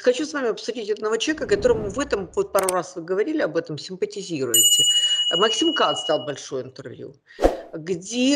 хочу с вами обсудить одного человека, которому в этом, вот пару раз вы говорили об этом, симпатизируете. Максим Кац дал большое интервью, где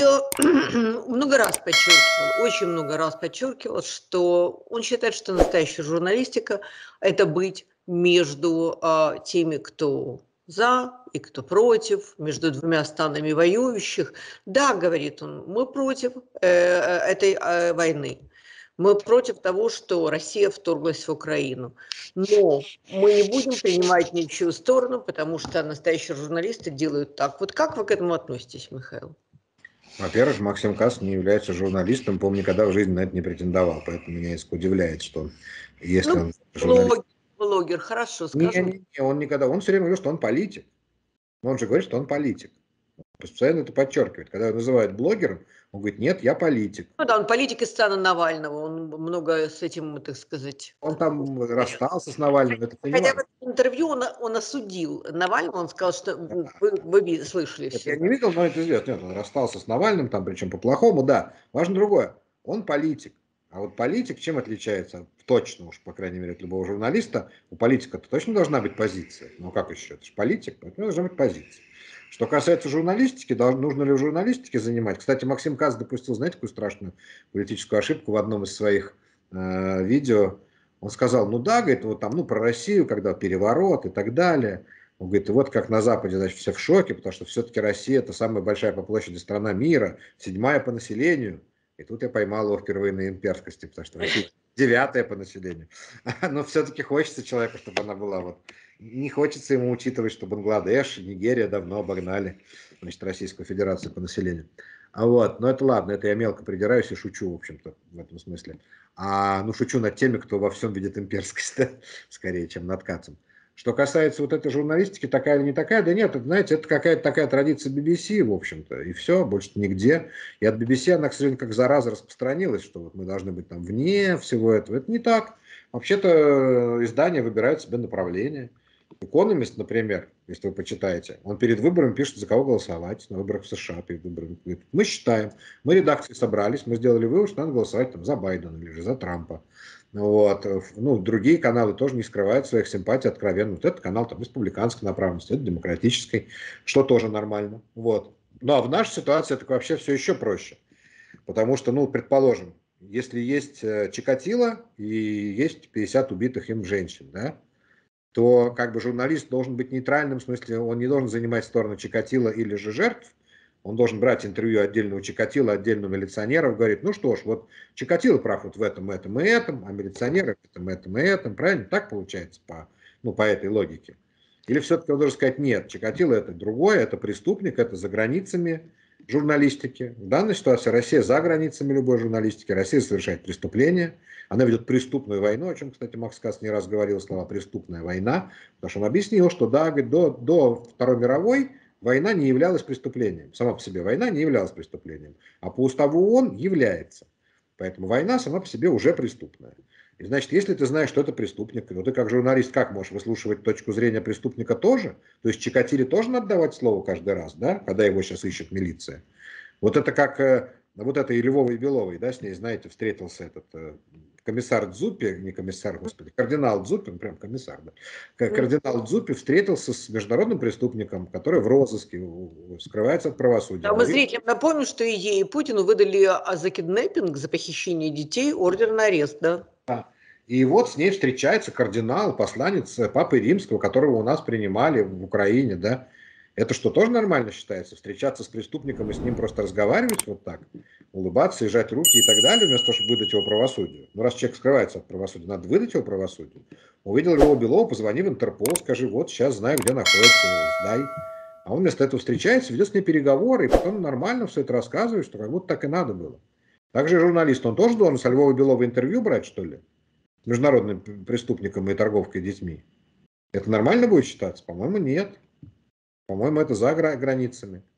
много раз подчеркивал, очень много раз подчеркивал, что он считает, что настоящая журналистика – это быть между теми, кто за и кто против, между двумя странами воюющих. Да, говорит он, мы против этой войны. Мы против того, что Россия вторглась в Украину. Но мы не будем принимать ничью сторону, потому что настоящие журналисты делают так. Вот как вы к этому относитесь, Михаил? Во-первых, Максим Кац не является журналистом, по-моему, никогда в жизни на это не претендовал, поэтому меня несколько удивляет, что он, если он журналист... Блогер, хорошо, скажу. Не, он никогда, он все время говорит, что он политик. Но он же говорит, что он политик. Постоянно это подчеркивает. Когда его называют блогером, он говорит, нет, я политик. Ну да, он политик из стана Навального, он много с этим, так сказать... Он там расстался с Навальным, это Хотя в понимаю. интервью он осудил Навального, он сказал, что вы слышали Нет, все. я не видел, но это известно. Нет, он расстался с Навальным, там, причем по-плохому, да. Важно другое. Он политик. А вот политик чем отличается? Точно уж, по крайней мере, от любого журналиста. У политика-то точно должна быть позиция. Ну как еще? Это же политик, поэтому должна быть позиция. Что касается журналистики, нужно ли в журналистике занимать? Кстати, Максим Кац допустил, знаете, какую страшную политическую ошибку в одном из своих видео. Он сказал, ну да, говорит, вот там, ну про Россию, когда переворот и так далее. Он говорит, вот как на Западе, значит, все в шоке, потому что все-таки Россия – это самая большая по площади страна мира, 7-я по населению. И тут я поймал его впервые на имперскости, потому что Россия 9-я по населению. Но все-таки хочется человеку, чтобы она была вот... Не хочется ему учитывать, что Бангладеш, Нигерия давно обогнали, значит, Российскую Федерацию по населению. Но это ладно, это я мелко придираюсь и шучу, в общем-то, в этом смысле. Ну, шучу над теми, кто во всем видит имперскость, да? Скорее, чем над Кацем. Что касается вот этой журналистики, такая или не такая, да нет, это, знаете, это какая-то такая традиция BBC, в общем-то, и все, больше нигде. И от BBC она, к сожалению, как зараза распространилась, что вот мы должны быть там вне всего этого. Это не так. Вообще-то издания выбирают себе направление. Экономист, например, если вы почитаете, он перед выбором пишет, за кого голосовать на выборах в США. Перед выборами. Мы считаем, мы редакции собрались, мы сделали вывод, что надо голосовать там, за Байдена или же за Трампа. Ну, другие каналы тоже не скрывают своих симпатий откровенно. Вот этот канал там республиканской направленности, это демократической, что тоже нормально. Ну, а в нашей ситуации это вообще все еще проще. Потому что, ну, предположим, если есть Чикатило и есть 50 убитых им женщин, да, то как бы журналист должен быть нейтральным, в смысле он не должен занимать сторону Чикатило или же жертв, он должен брать интервью отдельного Чикатило, отдельного милиционера, говорит, ну что ж, вот Чикатило прав вот в этом и этом, а милиционеры в этом и этом, правильно? Так получается по этой логике. Или все-таки он должен сказать, нет, Чикатило это другое, это преступник, это за границами журналистики. В данной ситуации Россия за границами любой журналистики, Россия совершает преступления, она ведет преступную войну, о чем, кстати, Макс Кац не раз говорил слова «преступная война», потому что он объяснил, что да, говорит, до Второй мировой война не являлась преступлением. Сама по себе война не являлась преступлением, а по уставу ООН является. Поэтому война сама по себе уже преступная. И значит, если ты знаешь, что это преступник, то ты как журналист как можешь выслушивать точку зрения преступника тоже? То есть Чикатиле тоже надо давать слово каждый раз, да, когда его сейчас ищет милиция? Вот это как вот это и Львовой и Беловой, да, с ней, знаете, встретился этот комиссар Дзуппи, не комиссар, господи, кардинал Дзуппи, прям комиссар, да. Кардинал Дзуппи встретился с международным преступником, который в розыске, скрывается от правосудия. А мы зрителям напомним, что и Путину выдали за киднеппинг, за похищение детей ордер на арест, да? И вот с ней встречается кардинал, посланец Папы Римского, которого у нас принимали в Украине, да. Это что, тоже нормально считается? Встречаться с преступником и с ним просто разговаривать вот так, улыбаться и жать руки и так далее, вместо того, чтобы выдать его правосудию. Ну, раз человек скрывается от правосудия, надо выдать его правосудию. Увидел его Белова, позвони в Интерпол, скажи, вот сейчас знаю, где находится, сдай. А он вместо этого встречается, ведет с ней переговоры, и потом нормально все это рассказывает, что как будто так и надо было. Также журналист, он тоже должен со Львова Белова интервью брать, что ли? Международным преступником и торговкой детьми. Это нормально будет считаться? По-моему, нет. По-моему, это за границами.